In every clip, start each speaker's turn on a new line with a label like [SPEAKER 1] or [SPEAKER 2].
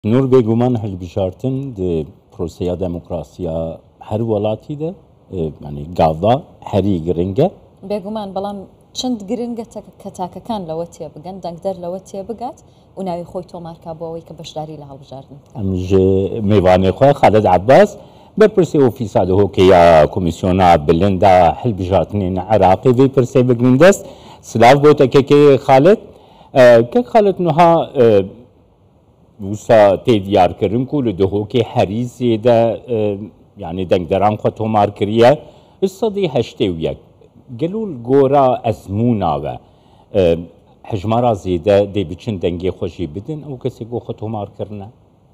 [SPEAKER 1] نور بێگومان هەڵبژارتن پرۆسەیە دەموکراسیە هەر وڵاتی ده ینی گاڤا هەری گرنگە
[SPEAKER 2] بێگومان بەڵام چەند گرنگە کە تاکەکان لەوە تێ بگەن دەنگدەر لەوە تێ بگات و ناوی خۆی تۆمارکا بۆ ئەوەی کە بەشداری لە هەڵبژاردن
[SPEAKER 1] ئەمژێ میوانێ خۆ خالد عباس بەرپرسێ ئۆفیسا هۆکەیە کۆمیسیۆنا بلندا هەڵبژارتنین عراقی وی پرسێ بگرین دەست سلااف بۆ تەکێکی خالد کە خالد نوها وسا تێ دیارکردن و لە دهۆکێ هەری زێدە یعنی دەنگدەران خۆ تۆمار کردە سەدی هەشتێ و یەک گەلول گۆرە ئەزموناوە هەژمارا زێدە دەی بچن دەنگێ خۆشی بدن ئەو کەسێک بۆ خۆ تۆمارکردنە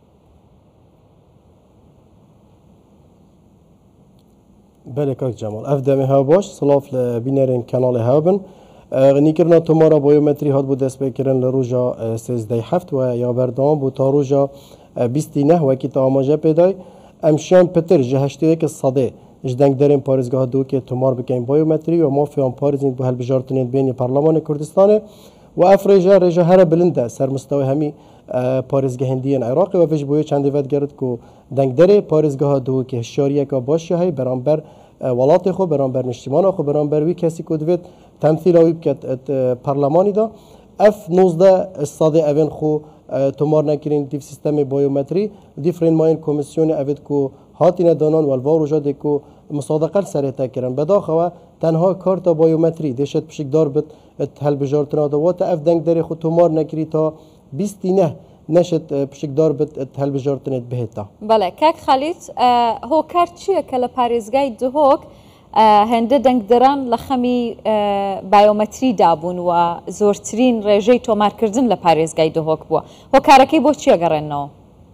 [SPEAKER 3] بله کاک جمال اف دمه ها باش سلاف لبینرین کانال ها بن نیکرنا تومارا بایومتری هات بود دست بکرن لروجا 13/7 و یا بردام بود تا روجا 29 و کی تا آماجه پیدای امشان پتر جهشتی که صده جدنگ درین پارزگاه دو که تومار بکن بایومتری و مافیان پارزین به هلبجارتنین بین پارلمان کردستان و افریجا رجا هر بلنده سر مستوی همی پارزگاه هندیان عراق و ویش بوی چند وقت گرد که دنگ دره پارزگاه دو که شاریه که باشی های برانبر ولات خو برانبر نشتیمان خو برانبر وی کسی که دوید تمثیل آوی بکت پارلمانی دا اف 19 استاده اوین خو تومار نکرین دیف سیستم بایومتری دیفرین ماین کمیسیون اوید که هاتین دانان و الوار جاده که مصادقه سره تکرن بداخوه تنها کارت بایومتری دشت پشکدار بد هل بجارتنا دوات اف دنگ دره خو تومار نکری تا 29 نشد پشکدار بد هل بجارتنت بهتا
[SPEAKER 2] بله کاک خالد هو کارت چیه که لپارێزگای دهۆک هەندە دەنگدەران لە خەمی بایۆمەتری دابوون و زۆرترین ڕێژەی تۆمارکردن لە پارێزگای دهۆک بووە هۆکارەکەی بۆ چیە گەڕێنەوە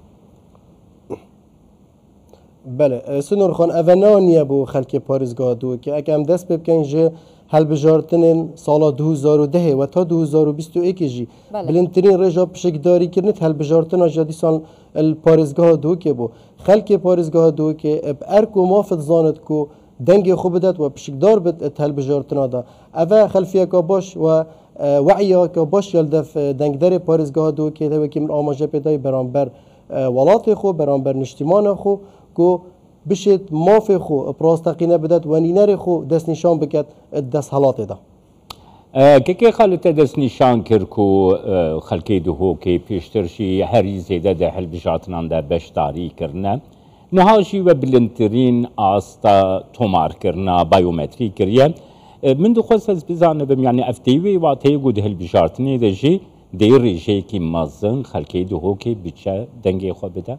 [SPEAKER 3] بله سنور خان اونانیه بو خلک پارێزگا دو که اگه هم دست بکن جه هەڵبژارتنên ساڵا 2010 و تا 2021 jî bilindtirîn rêja pişikdarî kirinê hevbijارtina ja dîsan parêzgeha Duhokê bû. Xelkê parêzgeha Duhokê er ku mafid zanit ku dengê xwe bidet û pişikdar bit hevbijارtina da. Ev e xelfiyeka baş û wecyaka baş ya li dev dengderê parêzgeha Duhokê hevekî min amaje pêdayê beramber welatê xwe, beramber niştîmana xwe ku بشید مافی خو پراستقینه بدد و نینری خو دست نشان بکد دست حالات ده
[SPEAKER 1] که خالت دست نشان کرد کو خلکی دهو که پیشترشی هری زیده ده هلبجاتنان ده بشداری کرنه نهاشی و بلندترین آستا تومار کرنه بایومتری کریه من دو خواست از بزانه بم یعنی افتیوی و تیگو ده هلبجاتنی ده جی دیر ریشه که مازن خلکی دهو که بچه دنگی خو بده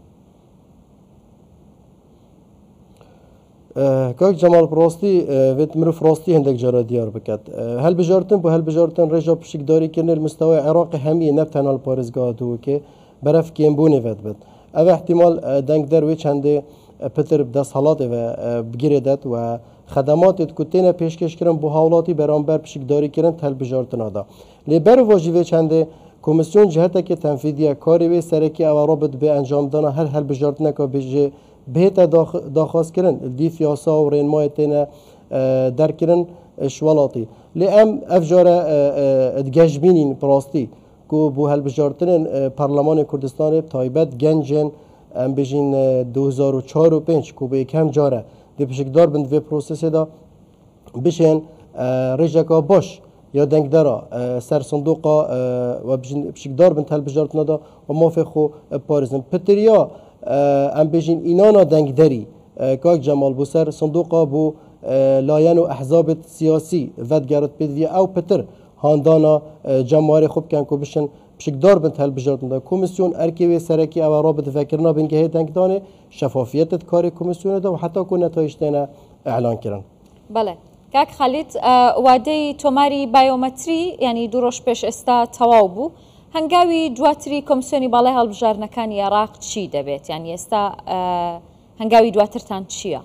[SPEAKER 3] کاک جمال پراستی ویت مرو فراستی هندک جرا دیار بکد هل بجارتن با هل بجارتن رجا پشکداری کنه مستوى عراق همی نبتن al پارزگاه دو که برف کیمبونی ود بد او احتمال دنگ در وی چنده پتر دست حالات و بگیردد و خدمات کتینه پیشکش کردن با حوالاتی برانبر پشکداری کردن هل بجارتن آدا لیبر واجی وی چنده کمیسیون جهت که تنفیدی کاری وی سرکی او رابط به انجام دانا هل بجارتن که بجه بهت داخواست کردن دی فیاسا و رنمای تنه در کردن شوالاتی لی ام افجاره ادگجبینین پراستی که بو هلبجارتن پارلمان کردستان تایبت گنجن ام بجین 2004 و 5 که به یکم جاره دی پشکدار بند وی پروسس دا بشین رجکا باش یا دنگدارا سر صندوقا و بجین پشکدار بند هلبجارتن دا و مافی خو پارزن پتریا ام بجین اینانا دنگداری کاک جمال بو سر صندوقا بو لاین و احزاب سیاسی ودگرد پیدوی او پتر هاندانا جمعاری خوب کن که بشن بشکدار بنت هل بجاردن دا کمیسیون ارکیوی سرکی او رابط فکرنا بنگهی دنگدانه شفافیت کاری کمیسیون دا و حتی که نتایجتنا اعلان کرن
[SPEAKER 2] بله کاک خالد وادەی تۆماری بایۆمەتری ینی دوڕۆژ پێش ئێستا تەواو بوو هەنگاوی دواتری کۆمیسیۆنی باڵای هەڵبژارنەکانی عێراق چی دەبێت یعنی ئێستا هەنگاوی دواترتان چییە؟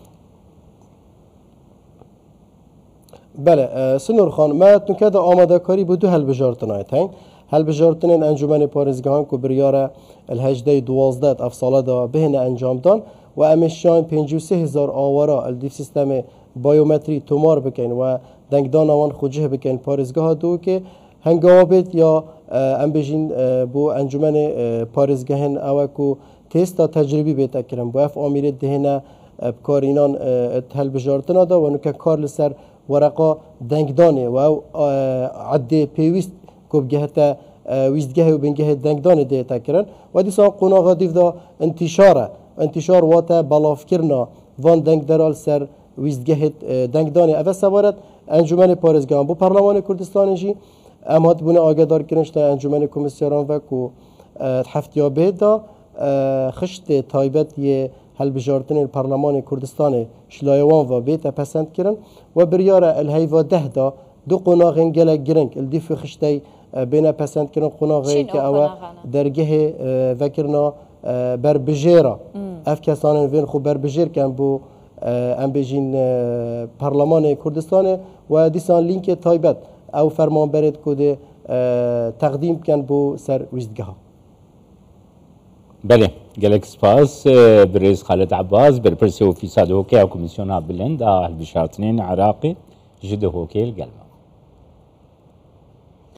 [SPEAKER 3] بله سنور خان ما تونکه دا آماده کاری بودو هەڵبژارتن هین هەڵبژارتنên انجمن پارێزگاهان کو بریاره الهجده 12 افساله دا بهن انجام دان و امشان 53,000 آوارا الدیف سیستم بایومتری تومار بکن و دنگدان آوان خوجه بکن پارێزگاه دو که هنگاوبت یا ام بجین بو انجمن پارێزگەهên ئەوە ku testa tecrübî bête kirin bu ev amîrê dihêne bkarînan helbijartina da ve nuke kar li ser wereqa dengdanê ve ew eddê pêwîst ku bigehete wîstgehê û bingehê dengdanê dête kirin ve dîsa qonaxa dîv da intîşar e intîşar wate belavkirina van dengdera li ser wîstgehê dengdanê ev e sevaret encûmenê parêzgehan bu Parlemanê Kurdistanê jî em hatibûne agedarkirin ji encûmenê komîsyaran ve ku heftiya bê da xiştê taybet yê helbijartinên Parlemanê Kurdistanê şilayewan ve bête pesendkirin ve biryara el heyva deh da du qonaxên gelek giring il dîfê xiştê bêne pesendkirin qonaxeyekî ew e dergehê vekirina berbijêra ev kesanên vên xwe berbijêrken bû em bêjin Parlemanê Kurdistanê ve dîsan lînkê taybet ew fermanberê ku dê teqdîm bikin bû ser wîstgeha.
[SPEAKER 1] بله gelek spas برێز خالد عباس بەرپرسێ ئۆفیسا دهۆکەیە کۆمیسیۆنا بلند هەڵبژارتنên عێراقی ji dihokê li gel me.